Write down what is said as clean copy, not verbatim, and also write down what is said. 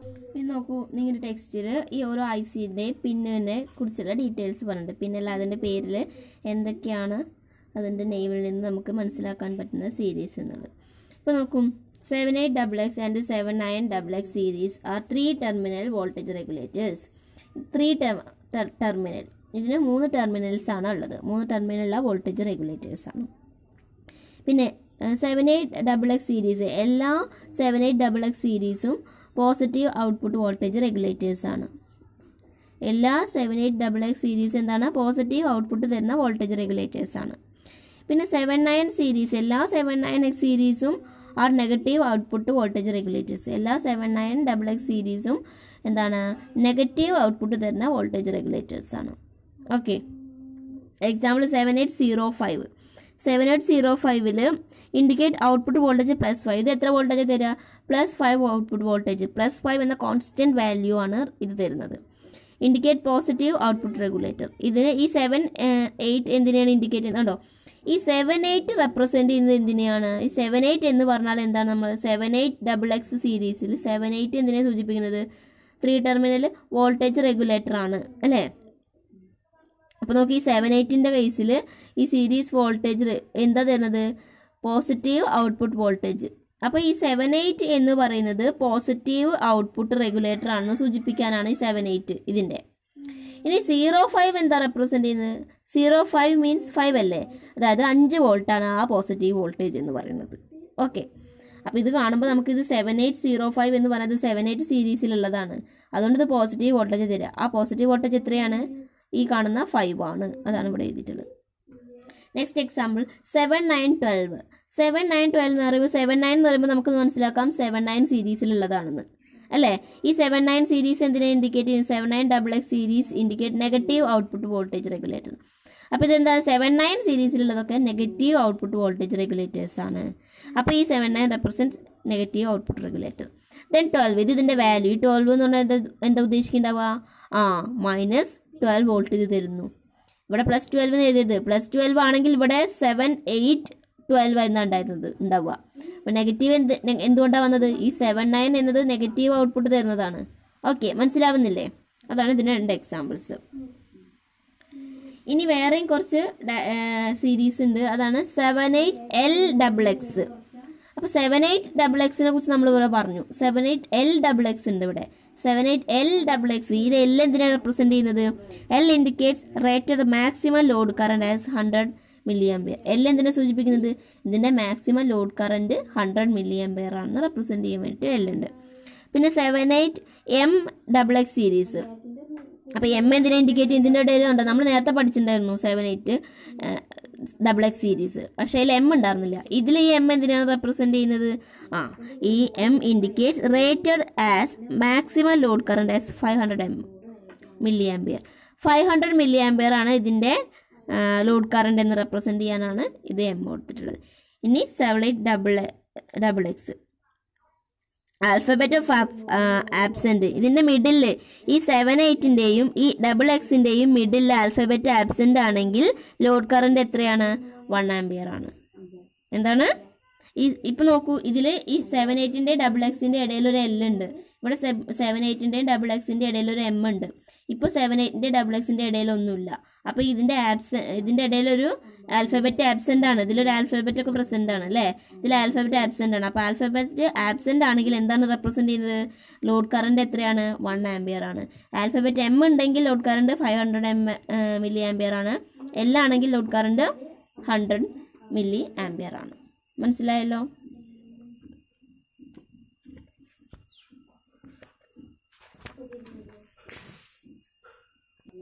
പിന്നെ നോക്കൂ, നിങ്ങളുടെ ടെക്സ്റ്റിൽ ഈ ഓരോ ICൻ്റെ പിന്നിനെ കുറിച്ചുള്ള ഡീറ്റെയിൽസ് പറഞ്ഞിട്ടുണ്ട്. പിന്നല്ല അതിൻ്റെ പേരിൽ എന്തൊക്കെയാണ് അതിൻ്റെ നെയിമിൽ നിന്ന് നമുക്ക് മനസ്സിലാക്കാൻ പറ്റുന്ന സീരീസ് എന്നുള്ളത്. ഇപ്പോൾ നോക്കും, 78XX and 79XX series are 3 terminal voltage regulators. 3 terminal, ഇതിന് 3 ടെർമിനൽസ് ആണ് ഉള്ളത്. 3 ടെർമിനലുള്ള വോൾട്ടേജ് റെഗുലേറ്റേഴ്സ് ആണ്. പിന്നെ 78XX സീരീസ്, എല്ലാ 78XX സീരീസും പോസിറ്റീവ് ഔട്ട്പുട്ട് വോൾട്ടേജ് റെഗുലേറ്റേഴ്സ് ആണ്. എല്ലാ 78XX സീരീസ് എന്താണ്? പോസിറ്റീവ് ഔട്ട്പുട്ട് തരുന്ന വോൾട്ടേജ് റെഗുലേറ്റേഴ്സ് ആണ്. പിന്നെ 79 സീരീസ്, എല്ലാ 79X സീരീസും are negative output voltage regulators. എല്ലാ 79XX സീരീസും എന്താണ്? നെഗറ്റീവ് ഔട്ട്പുട്ട് തരുന്ന വോൾട്ടേജ് റെഗുലേറ്റേഴ്സ് ആണ്. Okay, example 7805. 7805 indicate output voltage +5. ഇത് എത്ര വോൾട്ടേജ് തരിക? +5 ഔട്ട്പുട്ട് വോൾട്ടേജ്. +5 എന്ന കോൺസ്റ്റൻറ്റ് വാല്യൂ ആണ് ഇത് തരുന്നത്. Indicate positive output regulator. ഇതിന് ഈ 7, 8 എന്തിനാണ് ഇൻഡിക്കേറ്റ് ചെയ്യുന്നത്? കണ്ടോ, ഈ 78 റെപ്രസെൻറ്റ് ചെയ്യുന്നത് എന്തിനെയാണ്? ഈ 78 എന്ന് പറഞ്ഞാൽ എന്താണ്? നമ്മൾ 78XX സീരീസിൽ 78 എന്തിനെ സൂചിപ്പിക്കുന്നത്? 3 ടെർമിനൽ വോൾട്ടേജ് റെഗുലേറ്റർ ആണ് അല്ലേ? അപ്പോൾ നോക്കി, ഈ 78ൻ്റെ കേസിൽ ഈ സീരീസ് വോൾട്ടേജ് എന്താ തരുന്നത്? Positive output voltage. അപ്പോൾ ഈ 78 എന്ന് പറയുന്നത് പോസിറ്റീവ് ഔട്ട്പുട്ട് റെഗുലേറ്റർ ആണെന്ന് സൂചിപ്പിക്കാനാണ് ഈ 78 ഇതിൻ്റെ. ഇനി 05 എന്താ റെപ്രസെൻറ്റ് ചെയ്യുന്നത്? 05 മീൻസ് 5 അല്ലേ? അതായത് 5 വോൾട്ടാണ് ആ പോസിറ്റീവ് വോൾട്ടേജ് എന്ന് പറയുന്നത്. ഓക്കെ, അപ്പോൾ ഇത് കാണുമ്പോൾ നമുക്കിത് 7805 എന്ന് പറയുന്നത് 78 സീരീസിലുള്ളതാണ്. അതുകൊണ്ട് ഇത് പോസിറ്റീവ് വോൾട്ടേജ് തരിക. ആ പോസിറ്റീവ് വോൾട്ടേജ് എത്രയാണ്? ഈ കാണുന്ന 5 ആണ്. അതാണ് ഇവിടെ എഴുതിയിട്ടുള്ളത്. Next example 7912. 7912 എന്ന് പറയുമ്പോൾ 79 എന്ന് പറയുമ്പോൾ നമുക്ക് മനസ്സിലാക്കാം 79 സീരീസിലുള്ളതാണെന്ന് അല്ലേ? ഈ 79 സീരീസ് എന്തിനാണ് ഇൻഡിക്കേറ്റ് ചെയ്യുന്നത്? 79XX series indicate negative output voltage regulator. അപ്പോൾ ഇതെന്താണ്? 79 സീരീസിലുള്ളതൊക്കെ നെഗറ്റീവ് ഔട്ട്പുട്ട് വോൾട്ടേജ് റെഗുലേറ്റേഴ്സ് ആണ്. അപ്പോൾ ഈ 79 represent negative output regulator. Then 12, ഇത് ഇതിൻ്റെ വാല്യൂ. 12 എന്ന് പറഞ്ഞാൽ എന്താ ഉദ്ദേശിക്കുന്നുണ്ടാവുക? -12 വോൾട്ട് ഇത് തരുന്നു. ഇവിടെ +12 എന്ന് എഴുതിയത്. +12 ആണെങ്കിൽ ഇവിടെ 7, 8, 12 എന്നാണ് ഉണ്ടാവുക. അപ്പോൾ നെഗറ്റീവ് എന്തുകൊണ്ടാണ് വന്നത്? ഈ 79 എന്നത് നെഗറ്റീവ് ഔട്ട്പുട്ട് തരുന്നതാണ്. ഓക്കെ, മനസ്സിലാവുന്നില്ലേ? അതാണ് ഇതിന് 2 എക്സാമ്പിൾസ്. ഇനി വേറെയും കുറച്ച് സീരീസ് ഉണ്ട്. അതാണ് 78LXX. അപ്പോൾ 78XXനെ കുറിച്ച് നമ്മൾ ഇവിടെ പറഞ്ഞു. 78LXX ഉണ്ട് ഇവിടെ. 78LXX. ഇത് L എന്തിനാണ് റെപ്രസെൻറ്റ് ചെയ്യുന്നത്? L indicates rated maximum load current as 100 mA. L എന്തിനെ സൂചിപ്പിക്കുന്നത്? ഇതിൻ്റെ മാക്സിമം ലോഡ് കറണ്ട് 100 mA ആണെന്ന് റെപ്രസെൻറ്റ് ചെയ്യാൻ വേണ്ടിയിട്ട് L ഉണ്ട്. പിന്നെ 78MXX സീരീസ്. അപ്പോൾ M എന്തിനെ ഇൻഡിക്കേറ്റ് ചെയ്യും? ഇതിൻ്റെ ഇടയിൽ ഉണ്ടോ? നമ്മൾ നേരത്തെ പഠിച്ചിട്ടുണ്ടായിരുന്നു 78XX സീരീസ്. പക്ഷേ അതിൽ M ഉണ്ടായിരുന്നില്ല. ഇതിൽ ഈ M എന്തിനാണ് റെപ്രസെൻറ്റ് ചെയ്യുന്നത്? ഈ M indicates rated as maximum load current as 500 mA. 500 mA ആണ് ഇതിൻ്റെ ലോഡ് കറണ്ട് എന്ന് റെപ്രസെൻറ്റ് ചെയ്യാനാണ് ഇത് M കൊടുത്തിട്ടുള്ളത്. ഇനി 78XX ആൽഫബറ്റ് ഓഫ് ആബ്സെൻറ്റ്. ഇതിൻ്റെ മിഡിൽ ഈ 78ൻ്റെയും ഈ XX-ൻ്റെയും മിഡിൽ ആൽഫബറ്റ് ആബ്സെൻ്റ് ആണെങ്കിൽ ലോഡ് കറണ്ട് എത്രയാണ്? 1 ആമ്പിയർ ആണ്. എന്താണ്? ഇപ്പം നോക്കൂ, ഇതിൽ ഈ 78ൻ്റെ XX-ൻ്റെ ഇടയിലൊരു L ഉണ്ട്. ഇവിടെ 78ൻ്റെയും XX-ൻ്റെ ഇടയിലൊരു M ഉണ്ട്. ഇപ്പോൾ 78ൻ്റെ XX-ൻ്റെ ഇടയിലൊന്നുമില്ല. അപ്പോൾ ഇതിൻ്റെ ഇടയിലൊരു ആൽഫബറ്റ് ആബ്സെൻ്റ് ആണ്. ഇതിലൊരു ആൽഫബറ്റ് ഒക്കെ പ്രസൻ്റ് ആണ് അല്ലേ? ഇതിൽ ആൽഫബറ്റ് ആബ്സെൻ്റ് ആണ്. അപ്പോൾ ആൽഫബറ്റ് ആബ്സെൻ്റ് ആണെങ്കിൽ എന്താണ് റെപ്രസെൻറ്റ് ചെയ്യുന്നത്? ലോഡ് കറണ്ട് എത്രയാണ്? 1 ആമ്പിയർ ആണ്. ആൽഫബറ്റ് M ഉണ്ടെങ്കിൽ ലോഡ് കറണ്ട് 500 mA ആണ്. L ആണെങ്കിൽ ലോഡ് കറണ്ട് 100 mA ആണ്. മനസ്സിലായല്ലോ?